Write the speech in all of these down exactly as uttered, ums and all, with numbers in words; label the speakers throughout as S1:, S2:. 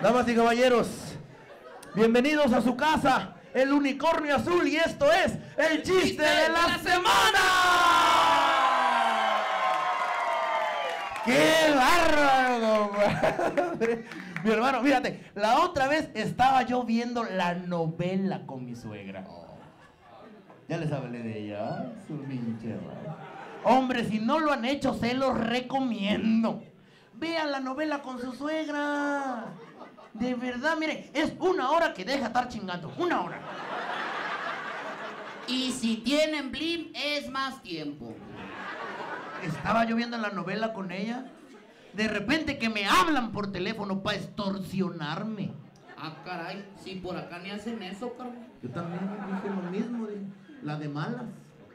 S1: Damas y caballeros, bienvenidos a su casa, el unicornio azul, y esto es el chiste de la semana. ¡Qué bárbaro, compadre! Mi hermano, fíjate, la otra vez estaba yo viendo la novela con mi suegra. Ya les hablé de ella, ¿eh? Su pinche madre. Hombre, si no lo han hecho, se los recomiendo. Vean la novela con su suegra. De verdad, mire, es una hora que deja estar chingando. Una hora.
S2: Y si tienen Blim, es más tiempo.
S1: Estaba yo viendo la novela con ella. De repente que me hablan por teléfono para extorsionarme.
S2: Ah, caray, si por acá ni hacen eso, carnal.
S1: Yo también dije lo mismo, de, la de malas.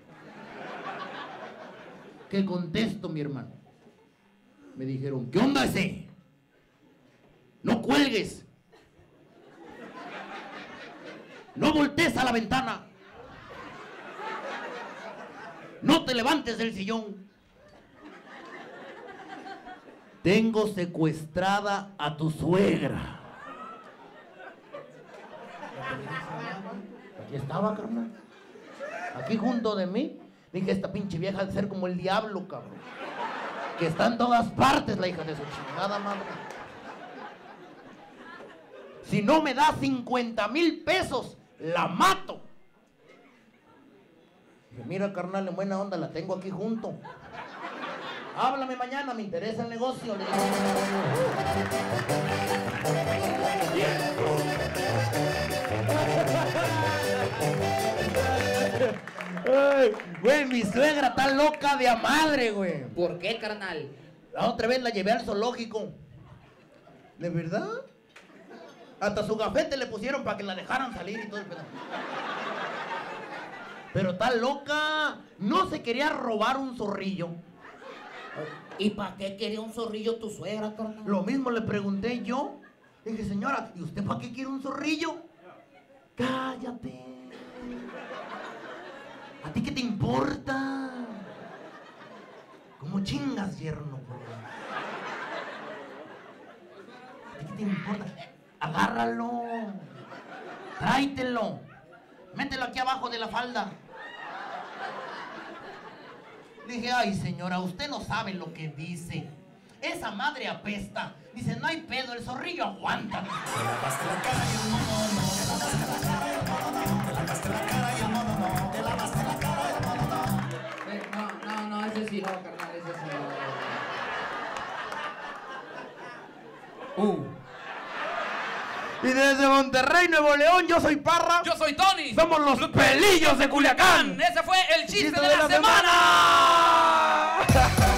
S1: ¿Qué contesto, mi hermano? Me dijeron, ¿qué onda ese? No cuelgues. No voltees a la ventana. No te levantes del sillón. Tengo secuestrada a tu suegra. Aquí estaba, carnal. Aquí junto de mí. Dije, esta pinche vieja de ser como el diablo, cabrón. Que está en todas partes, la hija de su chingada madre. Si no me da cincuenta mil pesos, la mato. Dije, mira, carnal, en buena onda, la tengo aquí junto. Háblame mañana, me interesa el negocio. Le digo. Ay, güey, mi suegra está loca de a madre, güey.
S2: ¿Por qué, carnal?
S1: La otra vez la llevé al zoológico. ¿De verdad? Hasta su gafete le pusieron para que la dejaran salir y todo el pedazo. Pero está loca. No se quería robar un zorrillo.
S2: ¿Y para qué quería un zorrillo tu suegra, carnal?
S1: Lo mismo le pregunté yo. Dije, señora, ¿y usted para qué quiere un zorrillo? Cállate. ¿A ti qué te importa? ¿Cómo chingas, yerno? ¿A ti qué te importa? Agárralo. Tráetelo. Mételo aquí abajo de la falda. Le dije, ay, señora, usted no sabe lo que dice. Esa madre apesta. Dice, no hay pedo, el zorrillo aguanta. Te lavaste la cara y el mono no. Te lavaste la cara y el mono no. Te lavaste la cara y el mono no. Te lavaste la cara y el mono no.
S2: Eh, no, no, no, ese sí no, carnal, ese sí no.
S1: Uh. Y desde Monterrey, Nuevo León, yo soy Parra.
S3: Yo soy Tony.
S1: Somos los pelillos de Culiacán.
S3: Ese fue el chiste,
S1: Chiste
S3: de, la,
S1: la
S3: semana.
S1: semana.